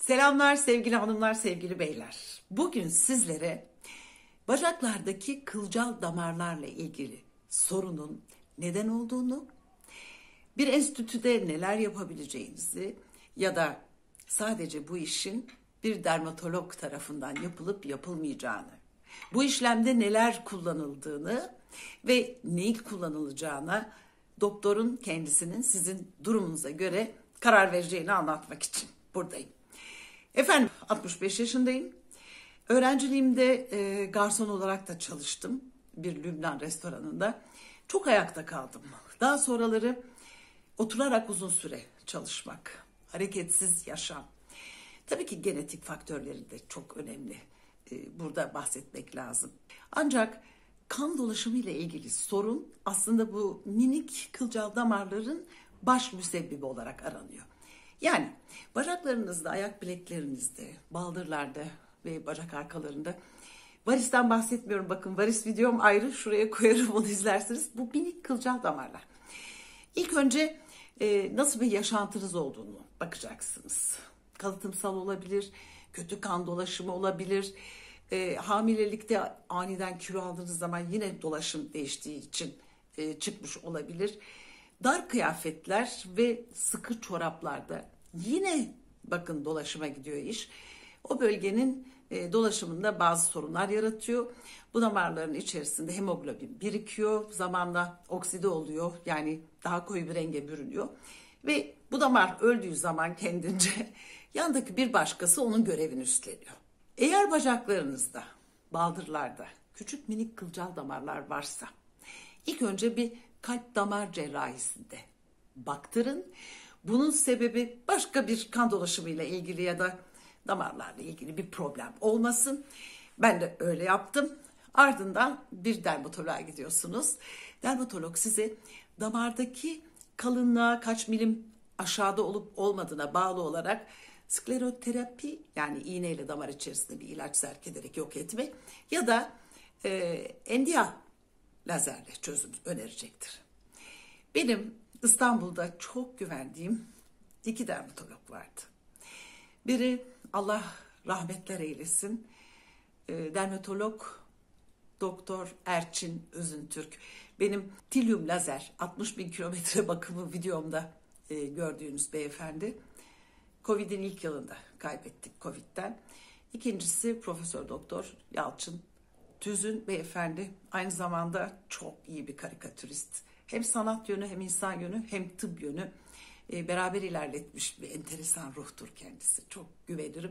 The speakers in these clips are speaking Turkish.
Selamlar sevgili hanımlar, sevgili beyler. Bugün sizlere bacaklardaki kılcal damarlarla ilgili sorunun neden olduğunu, bir enstitüde neler yapabileceğinizi ya da sadece bu işin bir dermatolog tarafından yapılıp yapılmayacağını, bu işlemde neler kullanıldığını ve neyi kullanılacağına doktorun kendisinin sizin durumunuza göre karar vereceğini anlatmak için buradayım. Efendim 65 yaşındayım. Öğrenciliğimde garson olarak da çalıştım bir Lübnan restoranında. Çok ayakta kaldım. Daha sonraları oturarak uzun süre çalışmak, hareketsiz yaşam. Tabii ki genetik faktörleri de çok önemli. Burada bahsetmek lazım. Ancak kan dolaşımı ile ilgili sorun aslında bu minik kılcal damarların baş müsebbibi olarak aranıyor. Yani bacaklarınızda, ayak bileklerinizde, baldırlarda ve bacak arkalarında varisten bahsetmiyorum. Bakın varis videom ayrı, şuraya koyarım, onu izlersiniz. Bu minik kılcal damarlar. İlk önce nasıl bir yaşantınız olduğunu bakacaksınız. Kalıtımsal olabilir, kötü kan dolaşımı olabilir. Hamilelikte aniden kilo aldığınız zaman yine dolaşım değiştiği için çıkmış olabilir. Dar kıyafetler ve sıkı çoraplarda yine bakın dolaşıma gidiyor iş. O bölgenin dolaşımında bazı sorunlar yaratıyor. Bu damarların içerisinde hemoglobin birikiyor. Zamanla okside oluyor. Yani daha koyu bir renge bürünüyor. Ve bu damar öldüğü zaman kendince yandaki bir başkası onun görevini üstleniyor. Eğer bacaklarınızda, baldırlarda küçük minik kılcal damarlar varsa ilk önce bir kalp damar cerrahisinde baktırın. Bunun sebebi başka bir kan dolaşımıyla ilgili ya da damarlarla ilgili bir problem olmasın. Ben de öyle yaptım. Ardından bir dermatoloğa gidiyorsunuz. Dermatolog size damardaki kalınlığa kaç milim aşağıda olup olmadığına bağlı olarak skleroterapi, yani iğneyle damar içerisinde bir ilaç zerk ederek yok etmek ya da endiya lazerle çözüm önerecektir. Benim İstanbul'da çok güvendiğim 2 dermatolog vardı. Biri Allah rahmetler eylesin, dermatolog Doktor Erçin Özüntürk. Benim tilyum lazer 60.000 kilometre bakımı videomda gördüğünüz beyefendi. Covid'in ilk yılında kaybettik Covid'den. İkincisi Profesör Doktor Yalçın Tüzün beyefendi, aynı zamanda çok iyi bir karikatürist. Hem sanat yönü hem insan yönü hem tıp yönü beraber ilerletmiş bir enteresan ruhtur kendisi. Çok güvenirim.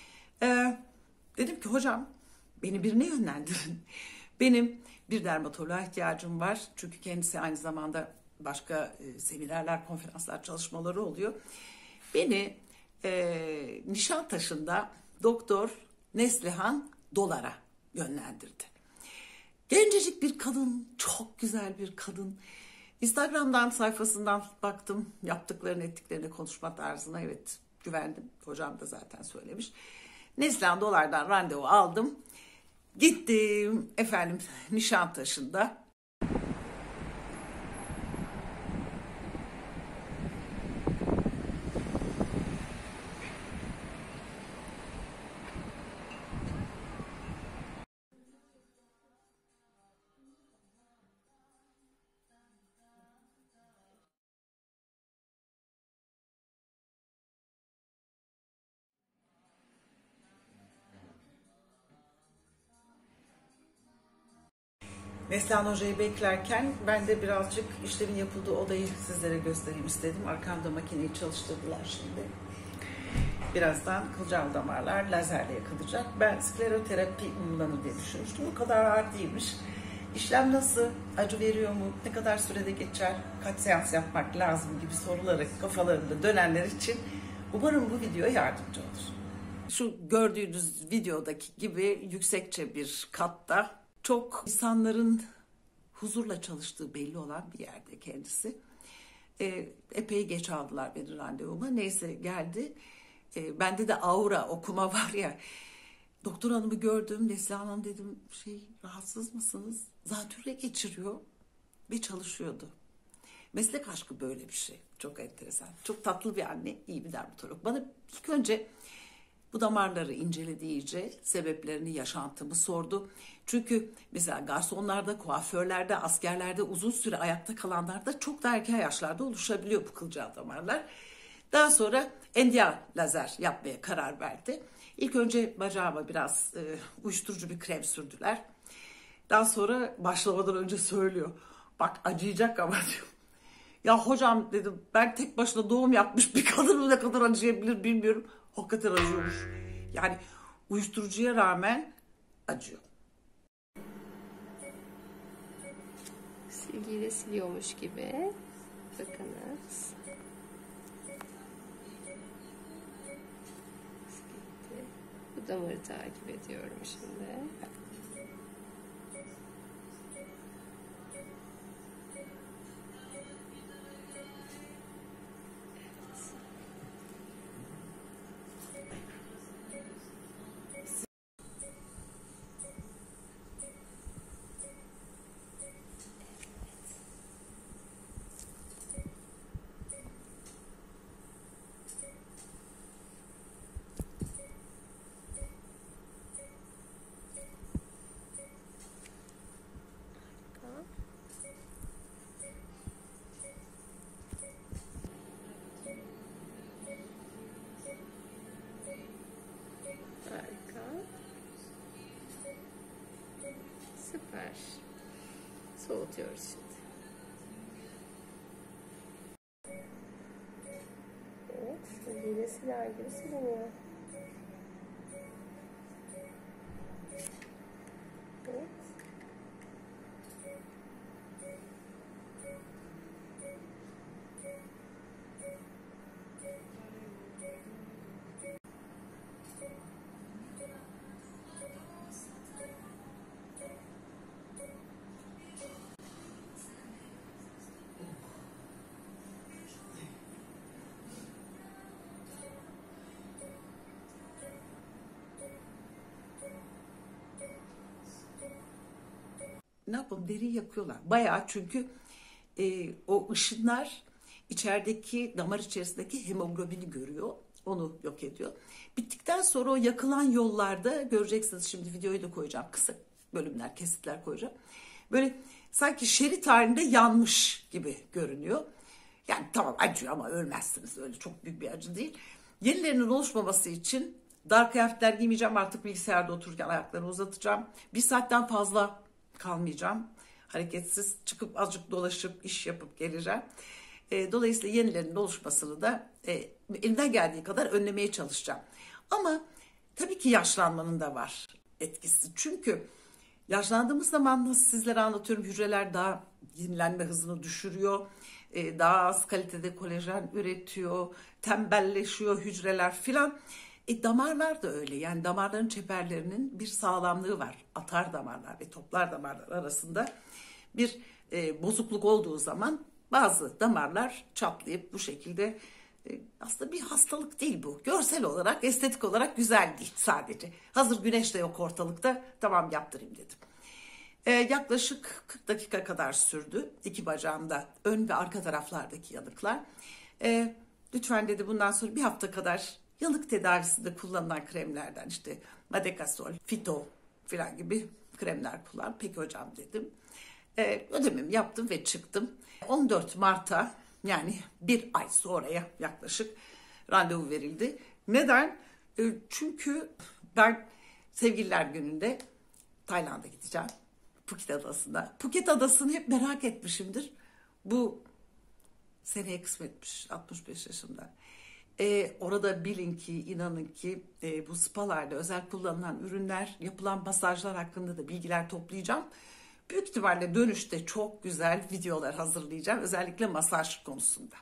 Dedim ki hocam beni birine yönlendirin. Benim bir dermatoloğa ihtiyacım var. Çünkü kendisi aynı zamanda başka seminerler, konferanslar, çalışmaları oluyor. Beni Nişantaşı'nda Doktor Neslihan Dolar'a yönlendirdi. Gencecik bir kadın, çok güzel bir kadın. Instagram'dan sayfasından baktım, yaptıklarını ettiklerini, konuşma tarzına, evet güvendim. Hocam da zaten söylemiş. Neslihan Dolar'dan randevu aldım. Gittim efendim Nişantaşı'nda. Neslihan Hoca'yı beklerken ben de birazcık işlemin yapıldığı odayı sizlere göstereyim istedim. Arkamda makineyi çalıştırdılar şimdi. Birazdan kılcal damarlar lazerle yakılacak. Ben skleroterapi uygulanır diye düşünmüştüm. O kadar ağır değilmiş. İşlem nasıl? Acı veriyor mu? Ne kadar sürede geçer? Kaç seans yapmak lazım gibi soruları kafalarında dönenler için umarım bu video yardımcı olur. Şu gördüğünüz videodaki gibi yüksekçe bir katta, çok insanların huzurla çalıştığı belli olan bir yerde kendisi. Epey geç aldılar beni randevuma. Neyse geldi. Bende de aura okuma var ya. Doktor hanımı gördüm. Neslihan Hanım dedim, rahatsız mısınız? Zatürre geçiriyor ve çalışıyordu. Meslek aşkı böyle bir şey. Çok enteresan. Çok tatlı bir anne, iyi bir dermatolog. Bana ilk önce Bu damarları inceledi iyice, sebeplerini, yaşantımı sordu. Çünkü mesela garsonlarda, kuaförlerde, askerlerde uzun süre ayakta kalanlarda çok da erken yaşlarda oluşabiliyor bu kılcal damarlar. Daha sonra endial lazer yapmaya karar verdi. İlk önce bacağıma biraz uyuşturucu bir krem sürdüler. Daha sonra başlamadan önce söylüyor. Bak acıyacak ama diyor. Ya hocam dedim, ben tek başına doğum yapmış bir kadın ne kadar acıyabilir bilmiyorum. Hakikaten acıyormuş. Yani uyuşturucuya rağmen acıyor. Silgiyle siliyormuş gibi. Bakınız. Gitti. Bu damarı takip ediyorum şimdi. Harika. Süper. Soğutuyoruz şimdi. Evet, silgiyle siler gibi siliniyor. Evet. Ne yapalım, deriyi yakıyorlar. Bayağı, çünkü o ışınlar içerideki damar içerisindeki hemoglobini görüyor. Onu yok ediyor. Bittikten sonra o yakılan yollarda göreceksiniz, şimdi videoyu da koyacağım. Kısa bölümler, kesitler koyacağım. Böyle sanki şerit halinde yanmış gibi görünüyor. Yani tamam acıyor ama ölmezsiniz. Öyle çok büyük bir acı değil. Yenilerinin oluşmaması için dar kıyafetler giymeyeceğim. Artık bilgisayarda otururken ayaklarını uzatacağım. Bir saatten fazla kalmayacağım. Hareketsiz çıkıp azıcık dolaşıp iş yapıp geleceğim. Dolayısıyla yenilerinin oluşmasını da elimden geldiği kadar önlemeye çalışacağım. Ama tabii ki yaşlanmanın da var etkisi. Çünkü yaşlandığımız zaman, nasıl sizlere anlatıyorum, hücreler daha yenilenme hızını düşürüyor. Daha az kalitede kolajen üretiyor, tembelleşiyor hücreler filan. Damarlar da öyle. Yani damarların çeperlerinin bir sağlamlığı var. Atar damarlar ve toplar damarlar arasında bir bozukluk olduğu zaman bazı damarlar çatlayıp bu şekilde, aslında bir hastalık değil bu. Görsel olarak, estetik olarak güzel değil sadece. Hazır güneş de yok ortalıkta, tamam yaptırayım dedim. Yaklaşık 40 dakika kadar sürdü. İki bacağımda ön ve arka taraflardaki yanıklar. Lütfen dedi, bundan sonra bir hafta kadar yanık tedavisinde kullanılan kremlerden, işte Madecasol, Fito falan gibi kremler kullan. Peki hocam dedim. Ödememi yaptım ve çıktım. 14 Mart'a, yani bir ay sonraya yaklaşık randevu verildi. Neden? Çünkü ben Sevgililer Günü'nde Tayland'a gideceğim. Phuket Adası'nda. Phuket Adası'nı hep merak etmişimdir. Bu seneye kısmetmiş, 65 yaşımda. Orada bilin ki, inanın ki bu spalarda özel kullanılan ürünler, yapılan masajlar hakkında da bilgiler toplayacağım. Büyük ihtimalle dönüşte çok güzel videolar hazırlayacağım. Özellikle masaj konusunda.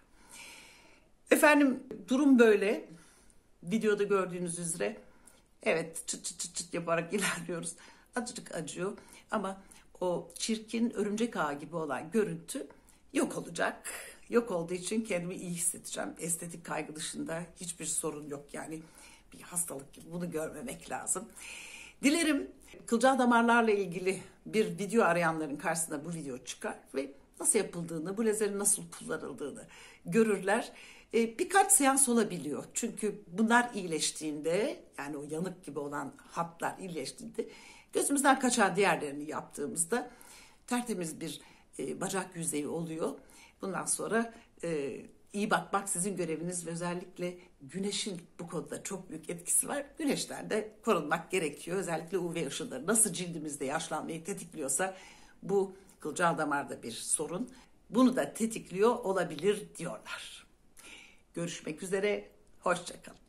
Efendim, durum böyle. Videoda gördüğünüz üzere. Evet, çıt çıt çıt çıt yaparak ilerliyoruz. Azıcık acıyor ama o çirkin örümcek ağı gibi olan görüntü yok olacak. Yok olduğu için kendimi iyi hissedeceğim. Estetik kaygı dışında hiçbir sorun yok. Yani bir hastalık gibi, bunu görmemek lazım. Dilerim kılcal damarlarla ilgili bir video arayanların karşısına bu video çıkar ve nasıl yapıldığını, bu lazerin nasıl kullanıldığını görürler. Birkaç seans olabiliyor. Çünkü bunlar iyileştiğinde, yani o yanık gibi olan hatlar iyileştiğinde, gözümüzden kaçan diğerlerini yaptığımızda tertemiz bir bacak yüzeyi oluyor. Bundan sonra iyi bakmak sizin göreviniz ve özellikle güneşin bu konuda çok büyük etkisi var. Güneşten de korunmak gerekiyor. Özellikle UV ışınları nasıl cildimizde yaşlanmayı tetikliyorsa bu kılcal damarda bir sorun. Bunu da tetikliyor olabilir diyorlar. Görüşmek üzere, hoşça kalın.